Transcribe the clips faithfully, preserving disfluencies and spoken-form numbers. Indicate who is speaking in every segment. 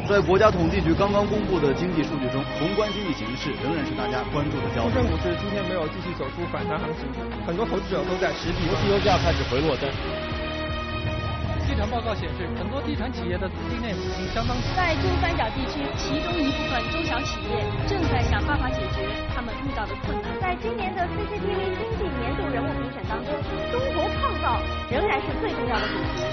Speaker 1: 在国家统计局刚刚公布的经济数据中，宏观经济形势仍然是大家关注的焦点。
Speaker 2: 沪深股市今天没有继续走出反弹行情，很多投资者都在实体。
Speaker 3: 国际油价开始回落，但
Speaker 4: 地产报告显示，很多地产企业的资金链已经相当。
Speaker 5: 在珠三角地区，其中一部分中小企业正在想办法解决他们遇到的困难。
Speaker 6: 在今年的 C C T V 经济年度人物评选当中，中国创造仍然是最重要的主题。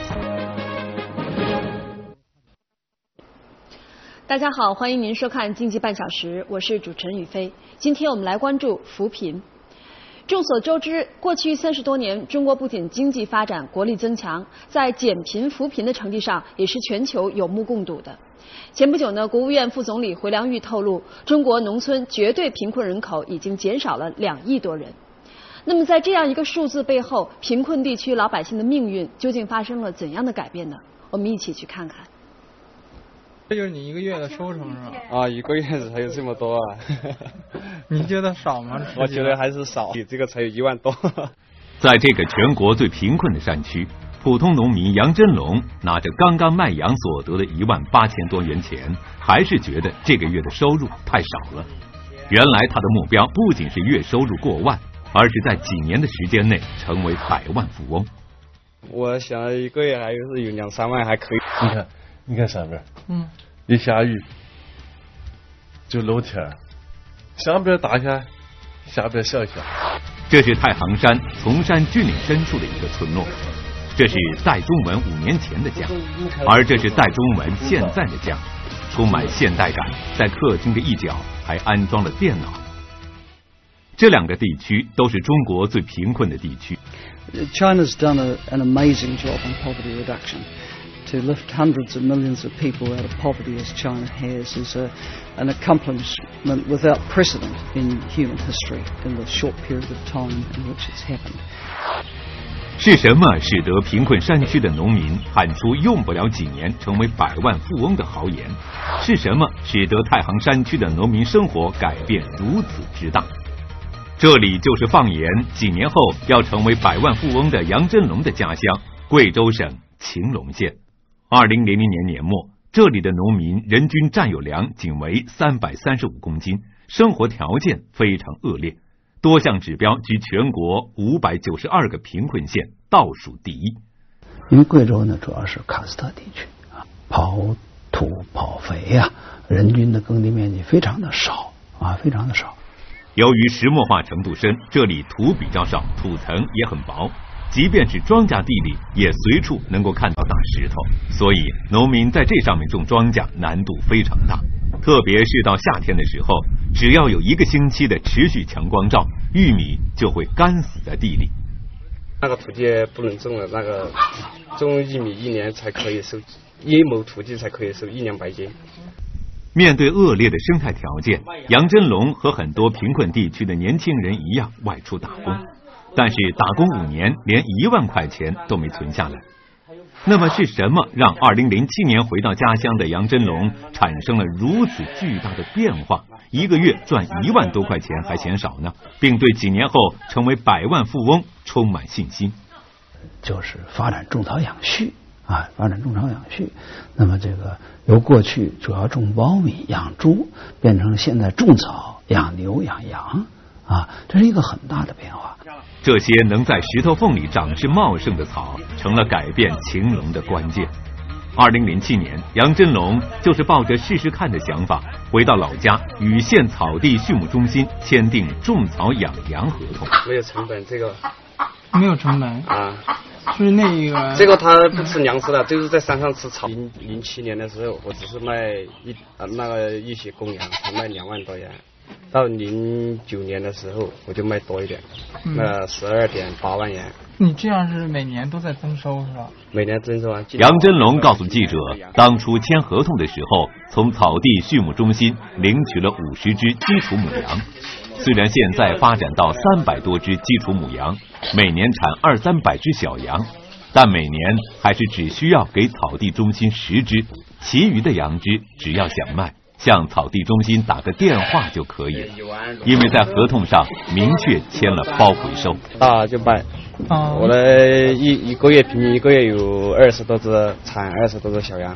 Speaker 7: 大家好，欢迎您收看经济半小时，我是主持人雨飞。今天我们来关注扶贫。众所周知，过去三十多年，中国不仅经济发展、国力增强，在减贫扶贫的成绩上也是全球有目共睹的。前不久呢，国务院副总理回良玉透露，中国农村绝对贫困人口已经减少了两亿多人。那么在这样一个数字背后，贫困地区老百姓的命运究竟发生了怎样的改变呢？我们一起去看看。
Speaker 2: 这就是你一个月的收成是吧？
Speaker 3: 啊，一个月才有这么多啊！
Speaker 2: 你觉得少吗？
Speaker 3: 我觉得还是少，你这个才有一万多。
Speaker 8: 在这个全国最贫困的山区，普通农民杨真龙拿着刚刚卖羊所得的一万八千多元钱，还是觉得这个月的收入太少了。原来他的目标不仅是月收入过万，而是在几年的时间内成为百万富翁。
Speaker 3: 我想一个月还是有两三万还可以。
Speaker 9: 你看。你看上边，
Speaker 2: 嗯，
Speaker 9: 一下雨就露天，上边大开，下边小小。
Speaker 8: 这是太行山崇山峻岭深处的一个村落，这是戴中文五年前的家，而这是戴中文现在的家，充满现代感。在客厅的一角还安装了电脑。这两个地区都是中国最贫困的地区。
Speaker 10: China's done a, an amazing job on poverty reduction. To lift hundreds of millions of people out of poverty as China has is a, an accomplishment without precedent in human history in the short period of time in which it's happened.
Speaker 8: 是什么使得贫困山区的农民喊出用不了几年成为百万富翁的豪言？是什么使得太行山区的农民生活改变如此之大？这里就是放眼几年后要成为百万富翁的杨真龙的家乡——贵州省晴隆县。二零零零年年末，这里的农民人均占有粮仅为三百三十五公斤，生活条件非常恶劣，多项指标居全国五百九十二个贫困县倒数第一。
Speaker 11: 因为贵州呢主要是喀斯特地区啊，刨土刨肥啊，人均的耕地面积非常的少啊，非常的少。
Speaker 8: 由于石墨化程度深，这里土比较少，土层也很薄。即便是庄稼地里，也随处能够看到大石头，所以农民在这上面种庄稼难度非常大。特别是到夏天的时候，只要有一个星期的持续强光照，玉米就会干死在地里。
Speaker 3: 那个土地不能种了，那个种玉米一年才可以收一亩土地才可以收一两百斤。
Speaker 8: 面对恶劣的生态条件，杨真龙和很多贫困地区的年轻人一样外出打工。但是打工五年，连一万块钱都没存下来。那么是什么让二零零七年回到家乡的杨真龙产生了如此巨大的变化？一个月赚一万多块钱还嫌少呢？并对几年后成为百万富翁充满信心。
Speaker 11: 就是发展种草养畜啊，发展种草养畜。那么这个由过去主要种苞米、养猪，变成现在种草、养牛、养羊啊，这是一个很大的变化。
Speaker 8: 这些能在石头缝里长势茂盛的草，成了改变晴隆的关键。二零零七年，杨真龙就是抱着试试看的想法，回到老家与县草地畜牧中心签订种草养羊合同。
Speaker 3: 没有成本，这个
Speaker 2: 没有成本
Speaker 3: 啊，
Speaker 2: 就是那个
Speaker 3: 这个他不吃粮食了，就是在山上吃草。零零七年的时候，我只是卖一呃那个一些公羊，才卖两万多元。到零九年的时候，我就卖多一点，那十二点八万元。
Speaker 2: 你这样是每年都在增收是吧？
Speaker 3: 每年增收啊。
Speaker 8: 杨真龙告诉记者，当初签合同的时候，从草地畜牧中心领取了五十只基础母羊。虽然现在发展到三百多只基础母羊，每年产二三百只小羊，但每年还是只需要给草地中心十只，其余的羊只只要想卖，向草地中心打个电话就可以了，因为在合同上明确签了包回收。
Speaker 3: 大就卖，我的一一个月平均一个月有二十多只产二十多只小羊，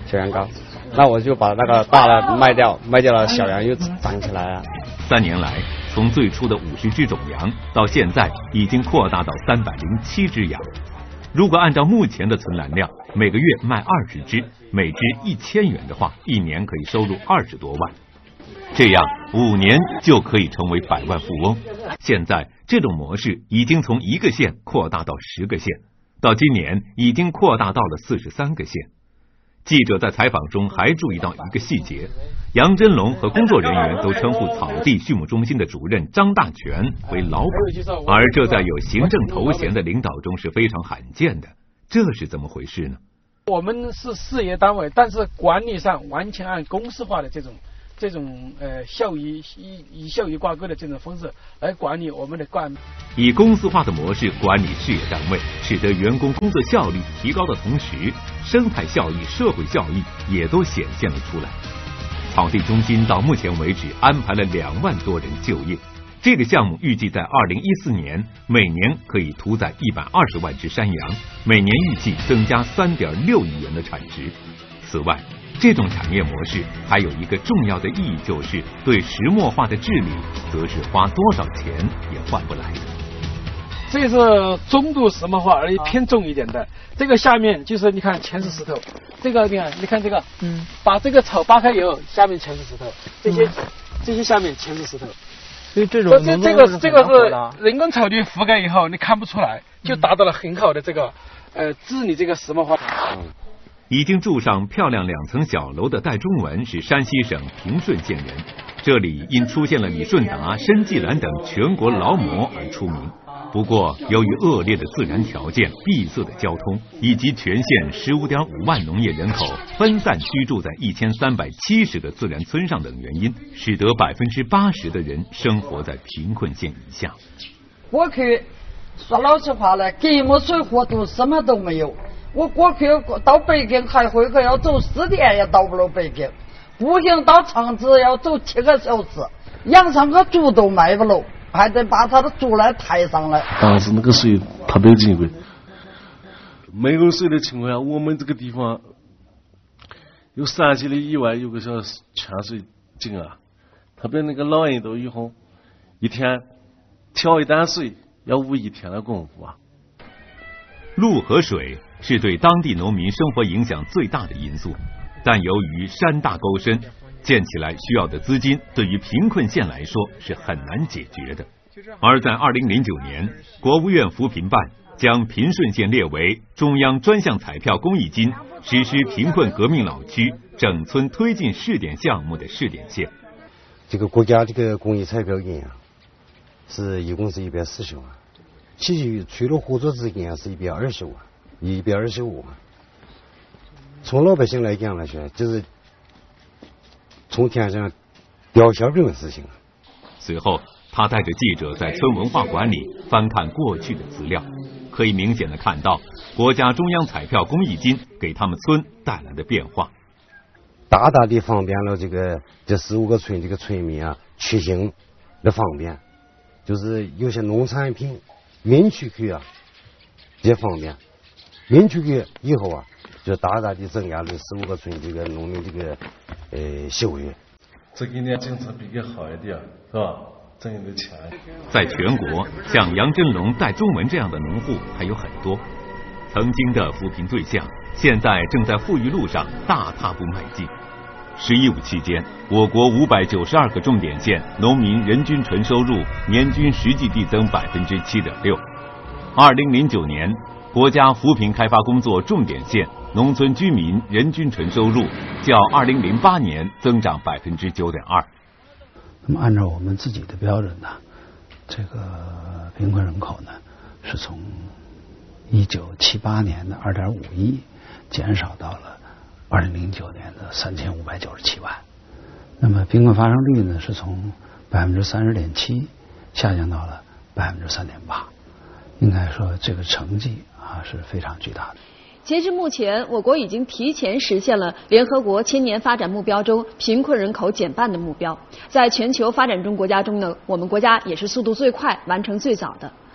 Speaker 3: 小羊羔，那我就把那个大的卖掉，卖掉了，小羊又长起来了。
Speaker 8: 三年来，从最初的五十只种羊，到现在已经扩大到三百零七只羊。如果按照目前的存栏量，每个月卖二十只，每只一千元的话，一年可以收入二十多万。这样五年就可以成为百万富翁。现在这种模式已经从一个县扩大到十个县，到今年已经扩大到了四十三个县。记者在采访中还注意到一个细节，杨真龙和工作人员都称呼草地畜牧中心的主任张大全为老板，而这在有行政头衔的领导中是非常罕见的，这是怎么回事呢？
Speaker 12: 我们是事业单位，但是管理上完全按公司化的这种这种呃效益以以效益挂钩的这种方式来管理我们的管。
Speaker 8: 以公司化的模式管理事业单位，使得员工工作效率提高的同时，生态效益、社会效益也都显现了出来。草地中心到目前为止安排了两万多人就业，这个项目预计在二零一四年每年可以屠宰一百二十万只山羊，每年预计增加三点六亿元的产值。此外，这种产业模式还有一个重要的意义，就是对石墨化的治理，则是花多少钱也换不来的。
Speaker 12: 这是中度石墨化而偏重一点的，这个下面就是你看全是石头，这个你看你看这个，嗯，把这个草扒开以后，下面全是石头，这些、嗯、这些下面全是石头。
Speaker 2: 所以这种
Speaker 12: 这这个这个是人工草地覆盖以后，你看不出来，就达到了很好的这个呃治理这个石墨化。嗯，
Speaker 8: 已经住上漂亮两层小楼的戴中文是山西省平顺县人，这里因出现了李顺达、申纪兰等全国劳模而出名。不过，由于恶劣的自然条件、闭塞的交通，以及全县十五点五万农业人口分散居住在一千三百七十个自然村上等原因，使得百分之八十的人生活在贫困线以下。
Speaker 13: 过去说老实话了，给没水活都什么都没有。我过去到北京开会可要走四天也到不了北京，步行到厂子要走七个小时，养上个猪都卖不了。还得把他的猪来抬上来。
Speaker 9: 当时那个水特别金贵，没有水的情况下，我们这个地方有三十里以外有个叫泉水井啊，特别那个老人都以后一天挑一担水要捂一天的功夫啊。
Speaker 8: 路和水是对当地农民生活影响最大的因素，但由于山大沟深，建起来需要的资金对于贫困县来说是很难解决的。而在二零零九年，国务院扶贫办将平顺县列为中央专项彩票公益金实施贫困革命老区整村推进试点项目的试点县。
Speaker 14: 这个国家这个公益彩票金啊，是一共是一百四十万，其余除了合作资金啊是一百二十万，一百二十五万。从老百姓来讲来说，就是从天上掉馅这种事情。
Speaker 8: 随后，他带着记者在村文化馆里翻看过去的资料，可以明显的看到国家中央彩票公益金给他们村带来的变化，
Speaker 14: 大大的方便了这个这十五个村这个村民啊出行的方便，就是有些农产品运出去啊也方便，运出去以后啊，就大大的增加了十五个村这个农民这个呃收入。
Speaker 9: 这几年政策比较好一点，是吧？挣的钱。
Speaker 8: 在全国，像杨真龙、戴中文这样的农户还有很多。曾经的扶贫对象，现在正在富裕路上大踏步迈进。十一五期间，我国五百九十二个重点县农民人均纯收入年均实际递增百分之七点六。二零零九年，国家扶贫开发工作重点县农村居民人均纯收入较二零零八年增长百分之九点二。
Speaker 11: 那么，按照我们自己的标准呢，这个贫困人口呢是从一九七八年的二点五亿减少到了二零零九年的三千五百九十七万。那么，贫困发生率呢是从百分之三十点七下降到了百分之三点八。应该说，这个成绩啊是非常巨大的。
Speaker 7: 截至目前，我国已经提前实现了联合国千年发展目标中贫困人口减半的目标。在全球发展中国家中呢，我们国家也是速度最快、完成最早的。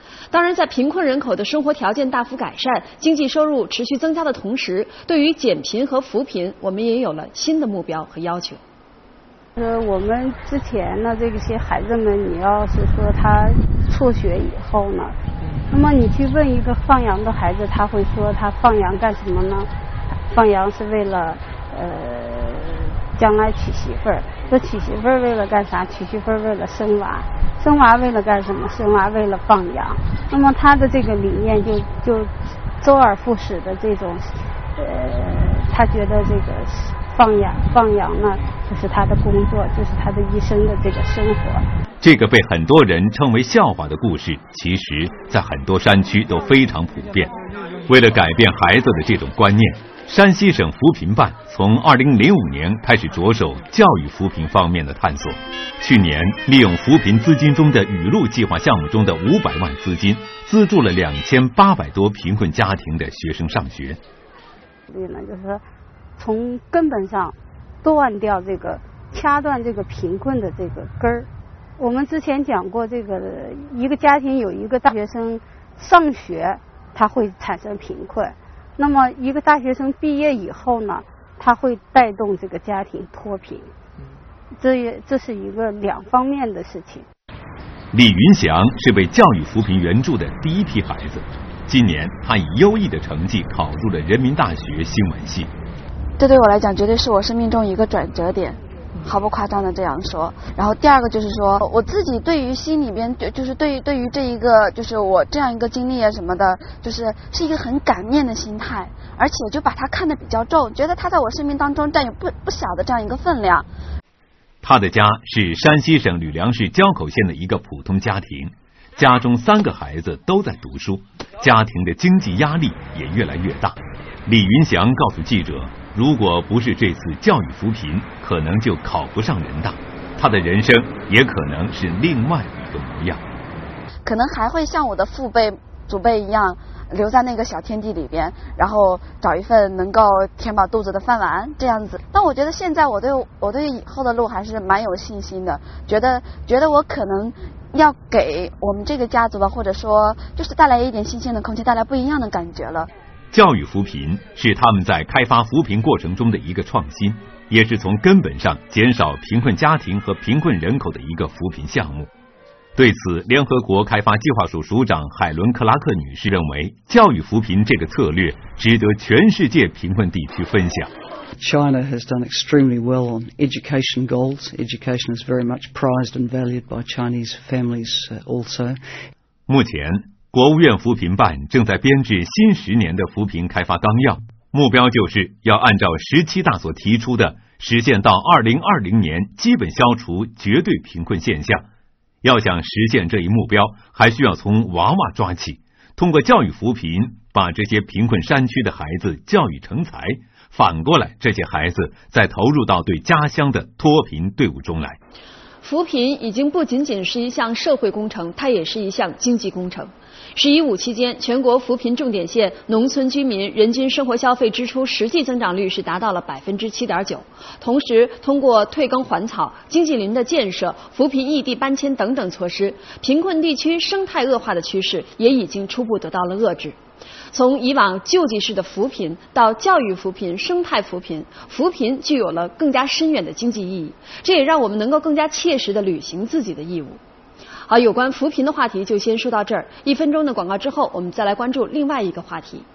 Speaker 7: 当然，在贫困人口的生活条件大幅改善、经济收入持续增加的同时，对于减贫和扶贫，我们也有了新的目标和要求。
Speaker 15: 呃，我们之前呢，这些孩子们，你要是说他辍学以后呢，那么你去问一个放羊的孩子，他会说他放羊干什么呢？放羊是为了呃将来娶媳妇儿。说娶媳妇儿为了干啥？娶媳妇儿为了生娃。生娃为了干什么？生娃为了放羊。那么他的这个理念就就周而复始的这种，呃，他觉得这个放羊放羊呢，就是他的工作，就是他的一生的这个生活。
Speaker 8: 这个被很多人称为笑话的故事，其实在很多山区都非常普遍。为了改变孩子的这种观念，山西省扶贫办从二零零五年开始着手教育扶贫方面的探索。去年利用扶贫资金中的雨露计划项目中的五百万资金，资助了两千八百多贫困家庭的学生上学。
Speaker 15: 所以呢，就是说从根本上断掉这个掐断这个贫困的这个根儿。我们之前讲过，这个一个家庭有一个大学生上学，他会产生贫困。那么一个大学生毕业以后呢，他会带动这个家庭脱贫，这也这是一个两方面的事情。
Speaker 8: 李云祥是被教育扶贫援助的第一批孩子，今年他以优异的成绩考入了人民大学新闻系。
Speaker 16: 这对我来讲绝对是我生命中一个转折点，毫不夸张的这样说。然后第二个就是说，我自己对于心里边就就是对于对于这一个就是我这样一个经历啊什么的，就是是一个很感念的心态，而且就把它看得比较重，觉得它在我生命当中占有不不小的这样一个分量。
Speaker 8: 他的家是山西省吕梁市交口县的一个普通家庭，家中三个孩子都在读书，家庭的经济压力也越来越大。李云祥告诉记者，如果不是这次教育扶贫，可能就考不上人大，他的人生也可能是另外一个模样，
Speaker 16: 可能还会像我的父辈祖辈一样留在那个小天地里边，然后找一份能够填饱肚子的饭碗这样子。但我觉得现在我对我对以后的路还是蛮有信心的，觉得觉得我可能要给我们这个家族吧，或者说就是带来一点新鲜的空气，带来不一样的感觉了。
Speaker 8: 教育扶贫是他们在开发扶贫过程中的一个创新，也是从根本上减少贫困家庭和贫困人口的一个扶贫项目。对此，联合国开发计划署署长海伦·克拉克女士认为，教育扶贫这个策略值得全世界贫困地区分享。
Speaker 10: China has done extremely well on education goals. Education is very much prized and valued by Chinese families also.
Speaker 8: 目前，国务院扶贫办正在编制新十年的扶贫开发纲要，目标就是要按照十七大所提出的，实现到二零二零年基本消除绝对贫困现象。要想实现这一目标，还需要从娃娃抓起，通过教育扶贫，把这些贫困山区的孩子教育成才，反过来，这些孩子再投入到对家乡的脱贫队伍中来。
Speaker 7: 扶贫已经不仅仅是一项社会工程，它也是一项经济工程。十一五期间，全国扶贫重点县农村居民人均生活消费支出实际增长率是达到了百分之七点九。同时，通过退耕还草、经济林的建设、扶贫异地搬迁等等措施，贫困地区生态恶化的趋势也已经初步得到了遏制。从以往救济式的扶贫到教育扶贫、生态扶贫，扶贫具有了更加深远的经济意义，这也让我们能够更加切实地履行自己的义务。好，有关扶贫的话题就先说到这儿。一分钟的广告之后，我们再来关注另外一个话题。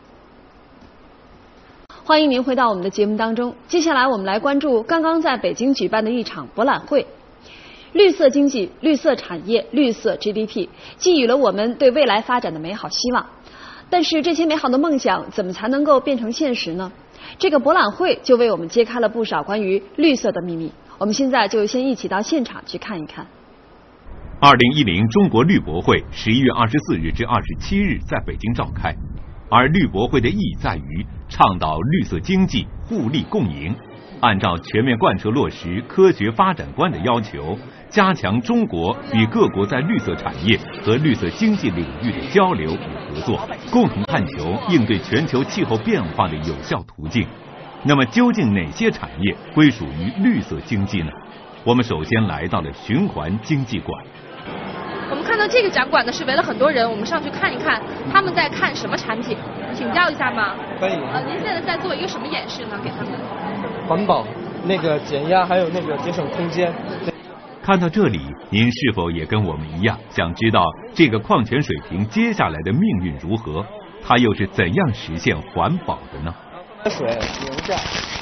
Speaker 7: 欢迎您回到我们的节目当中，接下来我们来关注刚刚在北京举办的一场博览会。绿色经济、绿色产业、绿色 G D P 寄予了我们对未来发展的美好希望。但是这些美好的梦想怎么才能够变成现实呢？这个博览会就为我们揭开了不少关于绿色的秘密。我们现在就先一起到现场去看一看。
Speaker 8: 二零一零中国绿博会十一月二十四日至二十七日在北京召开，而绿博会的意义在于倡导绿色经济互利共赢，按照全面贯彻落实科学发展观的要求，加强中国与各国在绿色产业和绿色经济领域的交流与合作，共同探求应对全球气候变化的有效途径。那么究竟哪些产业归属于绿色经济呢？我们首先来到了循环经济馆。
Speaker 17: 我们看到么这个展馆呢是围了很多人，我们上去看一看他们在看什么产品，请教一下吗？
Speaker 2: 可以。
Speaker 17: 呃，您现在在做一个什么演示呢？给他们。
Speaker 2: 环保，那个减压，还有那个节省空间。
Speaker 8: 看到这里，您是否也跟我们一样，想知道这个矿泉水瓶接下来的命运如何？它又是怎样实现环保的呢？
Speaker 2: 水留下。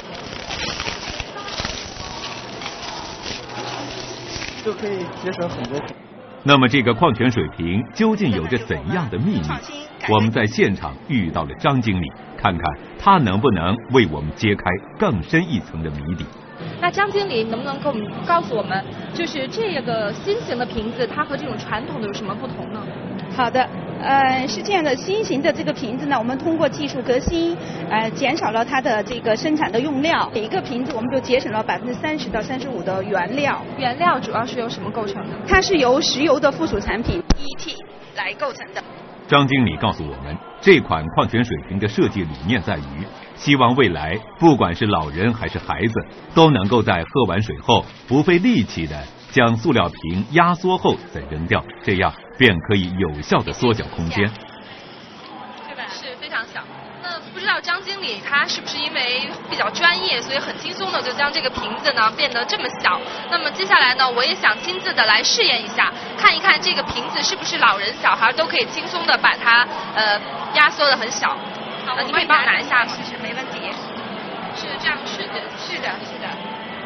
Speaker 2: 就可以节省很多。
Speaker 8: 那么这个矿泉水瓶究竟有着怎样的秘密？我们在现场遇到了张经理，看看他能不能为我们揭开更深一层的谜底。
Speaker 17: 那张经理能不能给我们告诉我们，就是这个新型的瓶子，它和这种传统的有什么不同呢？
Speaker 18: 好的。呃，是这样的，新型的这个瓶子呢，我们通过技术革新，呃，减少了它的这个生产的用料，每一个瓶子我们就节省了百分之三十到三十五的原料。
Speaker 17: 原料主要是由什么构成的？
Speaker 18: 它是由石油的附属产品 P E T 来构成的。
Speaker 8: 张经理告诉我们，这款矿泉水瓶的设计理念在于，希望未来不管是老人还是孩子，都能够在喝完水后不费力气的将塑料瓶压缩后再扔掉，这样便可以有效的缩小空间。
Speaker 17: 对吧？是非常小。那不知道张经理他是不是因为比较专业，所以很轻松的就将这个瓶子呢变得这么小？那么接下来呢，我也想亲自的来试验一下，看一看这个瓶子是不是老人小孩都可以轻松的把它呃压缩的很小。好，你可以帮我拿一下吗？
Speaker 18: 是没问题。
Speaker 17: 是这样试的，
Speaker 18: 是的，是的。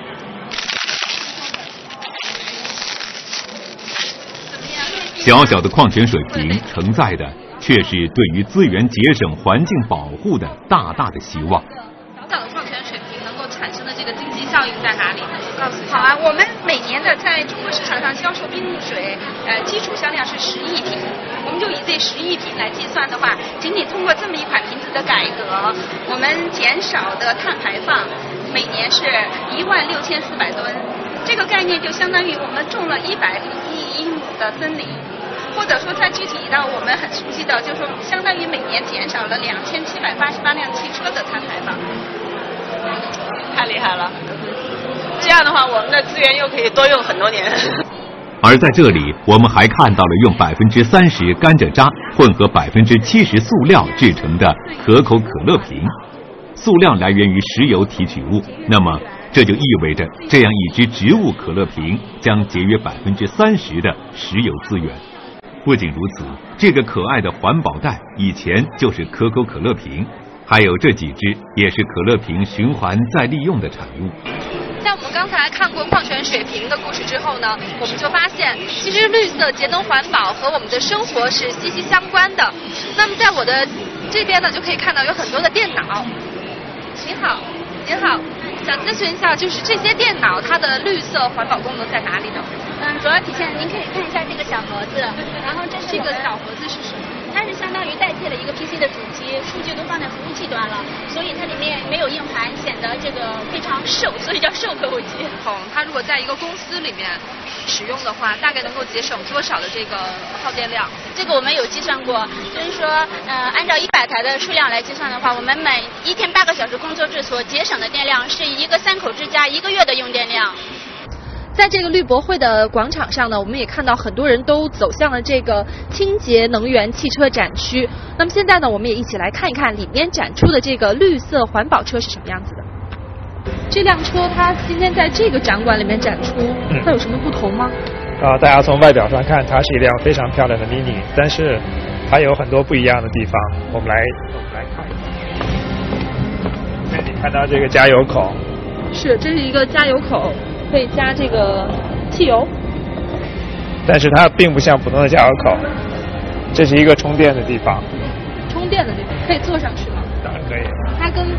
Speaker 8: 小小的矿泉水瓶承载的却是对于资源节省、环境保护的大大的希望。
Speaker 17: 小小的矿泉水瓶能够产生的这个经济效应在哪里呢？告诉
Speaker 18: 好啊，我们每年的在中国市场上销售冰水，呃，基础销量是十亿瓶。我们就以这十亿瓶来计算的话，仅仅通过这么一款瓶子的改革，我们减少的碳排放每年是一万六千四百吨。这个概念就相当于我们种了一百零一英亩的森林。或者说再具体到我们很熟悉的，就是说相当于每年减少了两千七百八十八辆汽车的碳排放。
Speaker 19: 太厉害了！这样的话，我们的资源又可以多用很多年。
Speaker 8: 而在这里，我们还看到了用百分之三十甘蔗渣混合百分之七十塑料制成的可口可乐瓶。塑料来源于石油提取物，那么这就意味着这样一只植物可乐瓶将节约百分之三十的石油资源。不仅如此，这个可爱的环保袋以前就是可口可乐瓶，还有这几只也是可乐瓶循环再利用的产物。
Speaker 17: 在我们刚才看过矿泉水瓶的故事之后呢，我们就发现，其实绿色、节能、环保和我们的生活是息息相关的。那么在我的这边呢，就可以看到有很多的电脑。您好，您好，想咨询一下，就是这些电脑它的绿色环保功能在哪里呢？
Speaker 15: 嗯，主要体现您可以看一下这个小盒子，然后这是
Speaker 17: 这个小盒子是什么？
Speaker 15: 它是相当于代替了一个 P C 的主机，数据都放在服务器端了，所以它里面没有硬盘，显得这个非常瘦，所以叫瘦客户机。
Speaker 17: 哦，它如果在一个公司里面使用的话，大概能够节省多少的这个耗电量？
Speaker 15: 这个我们有计算过，就是说，呃，按照一百台的数量来计算的话，我们每一天八个小时工作制所节省的电量是一个三口之家一个月的用电量。
Speaker 17: 在这个绿博会的广场上呢，我们也看到很多人都走向了这个清洁能源汽车展区。那么现在呢，我们也一起来看一看里面展出的这个绿色环保车是什么样子的。这辆车它今天在这个展馆里面展出，它有什么不同吗？
Speaker 2: 啊、呃，大家从外表上看，它是一辆非常漂亮的 Mini， 但是它有很多不一样的地方。我们来，我们来看一下。这里看到这个加油口，
Speaker 17: 是，这是一个加油口。可以加这个汽油，
Speaker 2: 但是它并不像普通的加油口，这是一个充电的地方。
Speaker 17: 充电的地方可以坐上去吗？
Speaker 2: 当然可以。
Speaker 17: 它跟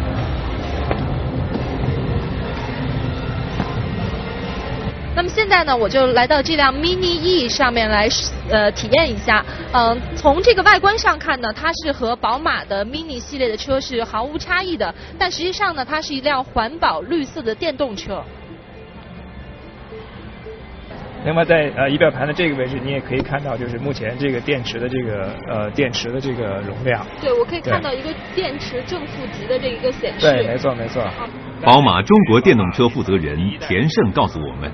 Speaker 17: 那么现在呢，我就来到这辆 Mini E 上面来呃体验一下。嗯、呃，从这个外观上看呢，它是和宝马的 Mini 系列的车是毫无差异的，但实际上呢，它是一辆环保绿色的电动车。
Speaker 2: 那么在呃仪表盘的这个位置，你也可以看到，就是目前这个电池的这个呃电池的这个容量。
Speaker 17: 对，我可以看到一个电池正负极的这一个显示。
Speaker 2: 对，没错没错。
Speaker 8: 宝马中国电动车负责人田胜告诉我们，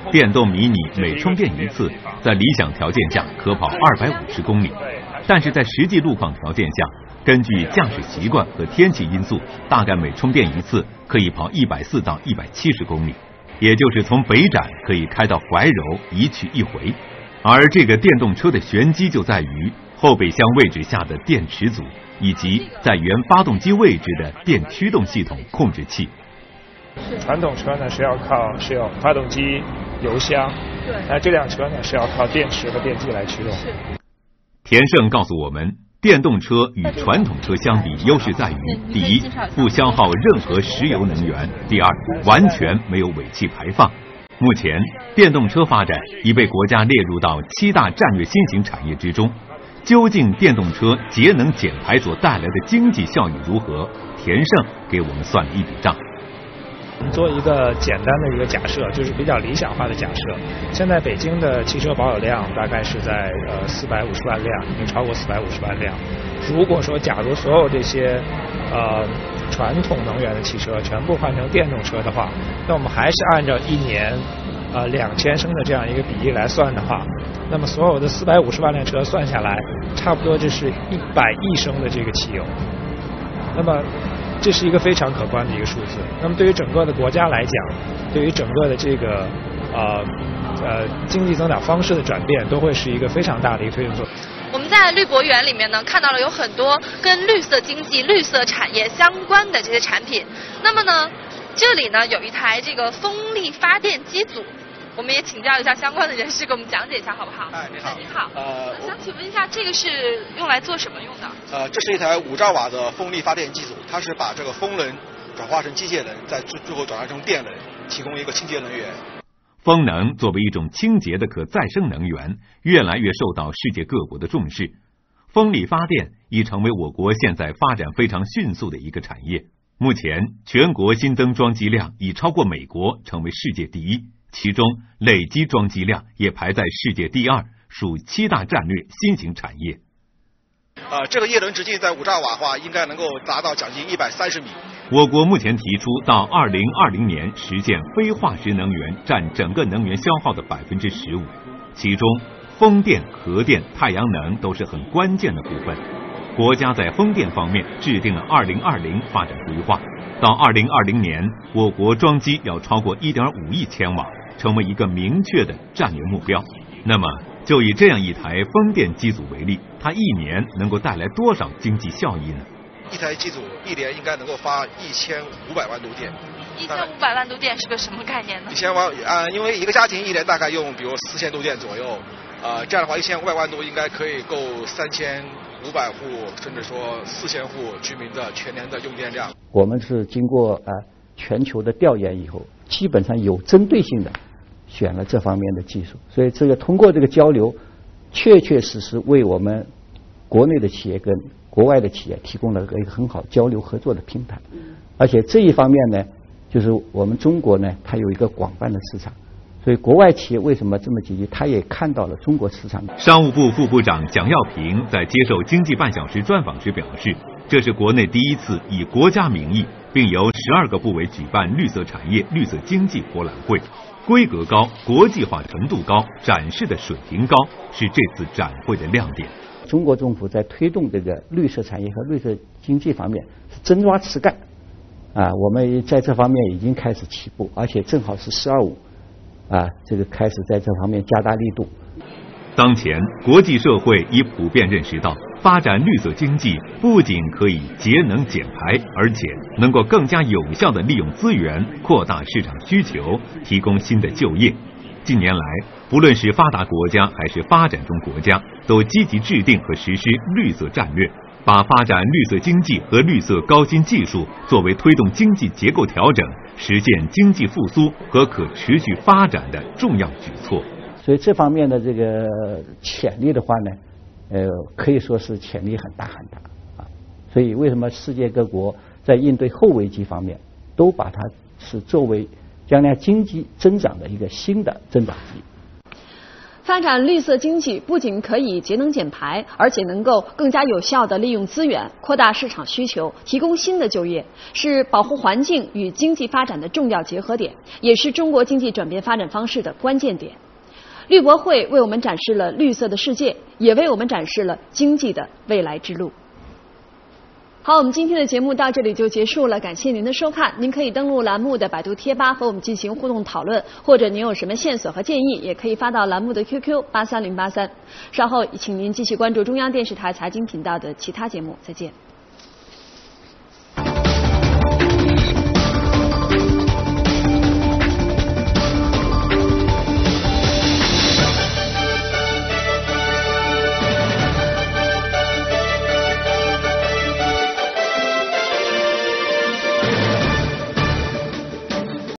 Speaker 8: 电动迷你每充电一次，在理想条件下可跑二百五十公里，但是在实际路况条件下，根据驾驶习惯和天气因素，大概每充电一次可以跑一百四到一百七十公里，也就是从北展可以开到怀柔，一去一回。而这个电动车的玄机就在于后备箱位置下的电池组，以及在原发动机位置的电驱动系统控制器。
Speaker 2: 传统车呢是要靠是有发动机、油箱，对，那这辆车呢是要靠电池和电机来驱动。
Speaker 8: 田胜告诉我们，电动车与传统车相比，优势在于：第一，不消耗任何石油能源；第二，完全没有尾气排放。目前，电动车发展已被国家列入到七大战略新型产业之中。究竟电动车节能减排所带来的经济效益如何？田胜给我们算了一笔账。
Speaker 2: 做一个简单的一个假设，就是比较理想化的假设。现在北京的汽车保有量大概是在呃四百五十万辆，已经超过四百五十万辆。如果说假如所有这些呃传统能源的汽车全部换成电动车的话，那我们还是按照一年呃两千升的这样一个比例来算的话，那么所有的四百五十万辆车算下来，差不多就是一百亿升的这个汽油。那么这是一个非常可观的一个数字。那么对于整个的国家来讲，对于整个的这个呃呃经济增长方式的转变，都会是一个非常大的一个推动作用。
Speaker 17: 我们在绿博园里面呢，看到了有很多跟绿色经济、绿色产业相关的这些产品。那么呢，这里呢有一台这个风力发电机组。我们也请教一下相关的人士，给我们讲解一下，好不好？
Speaker 20: 哎，你好。
Speaker 17: 你好。
Speaker 20: 呃，
Speaker 17: 想请问一下，这个是用来做什么用的？
Speaker 20: 呃，这是一台五兆瓦的风力发电机组，它是把这个风能转化成机械能，再最最后转化成电能，提供一个清洁能源。
Speaker 8: 风能作为一种清洁的可再生能源，越来越受到世界各国的重视。风力发电已成为我国现在发展非常迅速的一个产业。目前，全国新增装机量已超过美国，成为世界第一。其中累积装机量也排在世界第二，属七大战略新型产业。
Speaker 20: 呃，这个液能直径在五兆瓦的话，应该能够达到将近一百三十米。
Speaker 8: 我国目前提出到二零二零年实现非化石能源占整个能源消耗的百分之十五，其中风电、核电、太阳能都是很关键的部分。国家在风电方面制定了二零二零发展规划，到二零二零年，我国装机要超过一点五亿千瓦。成为一个明确的战略目标。那么，就以这样一台风电机组为例，它一年能够带来多少经济效益呢？
Speaker 20: 一台机组一年应该能够发一千五百万度电。
Speaker 17: 一千五百万度电是个什么概念呢？
Speaker 20: 一千万啊、呃，因为一个家庭一年大概用比如四千度电左右，呃，这样的话一千五百万度应该可以够三千五百户甚至说四千户居民的全年的用电量。
Speaker 11: 我们是经过啊、呃、全球的调研以后，基本上有针对性的选了这方面的技术，所以这个通过这个交流，确确实实为我们国内的企业跟国外的企业提供了一个很好交流合作的平台。而且这一方面呢，就是我们中国呢，它有一个广泛的市场，所以国外企业为什么这么积极？他也看到了中国市场。
Speaker 8: 商务部副部长蒋耀平在接受经济半小时专访时表示，这是国内第一次以国家名义，并由十二个部委举办绿色产业、绿色经济博览会。规格高、国际化程度高、展示的水平高，是这次展会的亮点。
Speaker 11: 中国政府在推动这个绿色产业和绿色经济方面是真抓实干啊，我们在这方面已经开始起步，而且正好是十二五啊，这个开始在这方面加大力度。
Speaker 8: 当前，国际社会已普遍认识到，发展绿色经济不仅可以节能减排，而且能够更加有效地利用资源，扩大市场需求，提供新的就业。近年来，不论是发达国家还是发展中国家，都积极制定和实施绿色战略，把发展绿色经济和绿色高新技术作为推动经济结构调整、实现经济复苏和可持续发展的重要举措。
Speaker 11: 所以这方面的这个潜力的话呢，呃，可以说是潜力很大很大啊。所以为什么世界各国在应对后危机方面，都把它是作为将来经济增长的一个新的增长极。
Speaker 7: 发展绿色经济不仅可以节能减排，而且能够更加有效地利用资源，扩大市场需求，提供新的就业，是保护环境与经济发展的重要结合点，也是中国经济转变发展方式的关键点。绿博会为我们展示了绿色的世界，也为我们展示了经济的未来之路。好，我们今天的节目到这里就结束了，感谢您的收看。您可以登录栏目的百度贴吧和我们进行互动讨论，或者您有什么线索和建议，也可以发到栏目的 Q Q 八三零八三。稍后请您继续关注中央电视台财经频道的其他节目，再见。